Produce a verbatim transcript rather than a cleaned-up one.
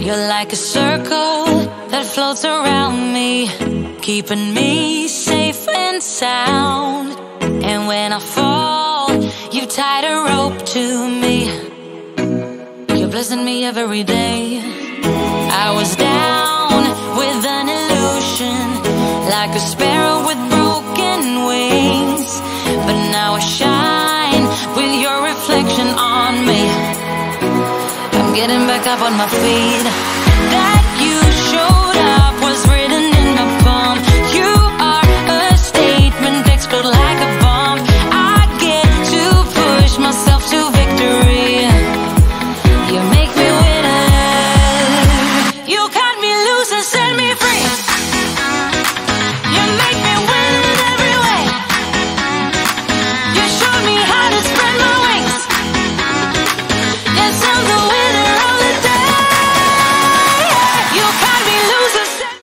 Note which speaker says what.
Speaker 1: You're like a circle that floats around me, keeping me safe and sound. And when I fall, you tied a rope to me. You're blessing me every day. I was down with an illusion, like a sparrow with broken wings, but now I shine with your reflection on me. I'm getting back up on my feet.